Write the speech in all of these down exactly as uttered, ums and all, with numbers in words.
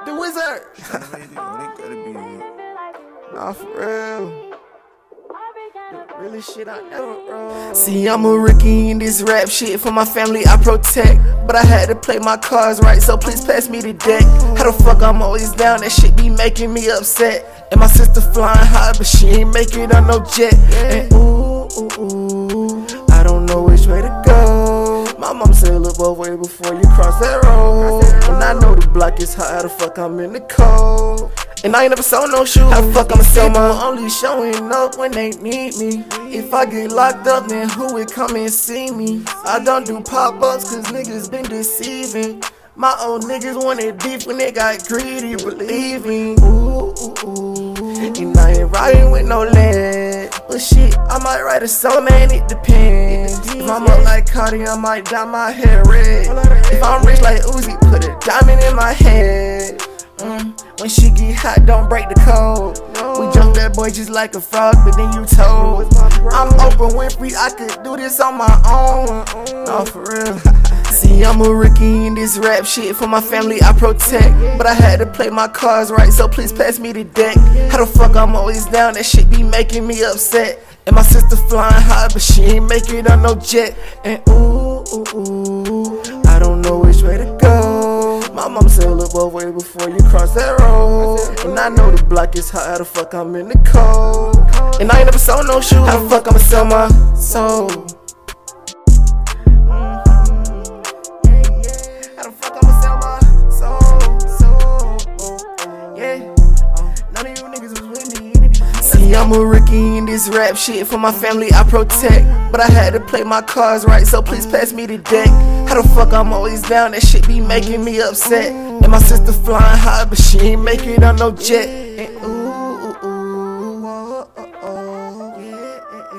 The wizard. Nah, for real. Really shit I never wrote. See, I'm a rookie in this rap shit. For my family I protect, but I had to play my cards right, so please pass me the deck. How the fuck I'm always down, that shit be making me upset. And my sister flying high, but she ain't make it on no jet. And ooh, ooh, ooh, I don't know which way to go. My mom said look both ways before you cross that road. And I know the block is hot, how the fuck I'm in the cold. And I ain't never sold no shoes. How the fuck I'ma sell my only showing up when they need me? If I get locked up, then who would come and see me? I don't do pop-ups cause niggas been deceiving. My old niggas wanted beef when they got greedy, believe me. Ooh, ooh, ooh. And I ain't riding with no lead. But shit, I might write a song, man, it depends. If I'm up like Cardi, I might dye my hair red. If I'm rich like Uzi, put a diamond in my head. Mm. When she get hot, don't break the code. We jump that boy just like a frog, but then you told. I'm Oprah Winfrey, I could do this on my own. No, for real. See, I'm a rookie in this rap shit. For my family I protect, but I had to play my cards right, so please pass me the deck. How the fuck I'm always down, that shit be making me upset. And my sister flying high, but she ain't make it on no jet. And ooh, ooh, ooh, I don't know which way to go. My mom said look both ways before you cross that road. And I know the block is hot, how the fuck I'm in the cold. And I ain't never sold no shoes, how the fuck I'ma sell my soul? How the fuck I'ma sell my soul, soul? Yeah, none of you niggas was with me. See, I'm a rookie in this rap shit. For my family I protect, but I had to play my cards right, so please pass me the deck. How the fuck I'm always down, that shit be making me upset. And my sister flying high, but she ain't make it on no jet. And ooh, ooh, ooh, oh, oh, oh, yeah,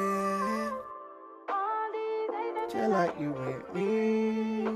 yeah. Just like you with me.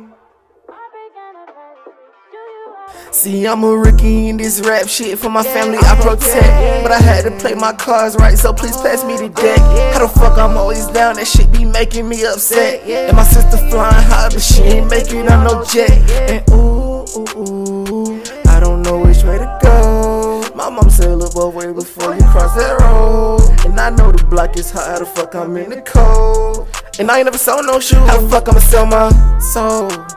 See, I'm a rookie in this rap shit. For my family I protect, but I had to play my cards right, so please pass me the deck. How the fuck I'm always down, that shit be making me upset. And my sister flying high, but she ain't make it on no jet. And ooh, ooh, ooh, I don't know which way to go. My mom said look both ways before you cross that road. And I know the block is hot, how the fuck I'm in the cold. And I ain't never sold no shoes, how the fuck I'ma sell my soul?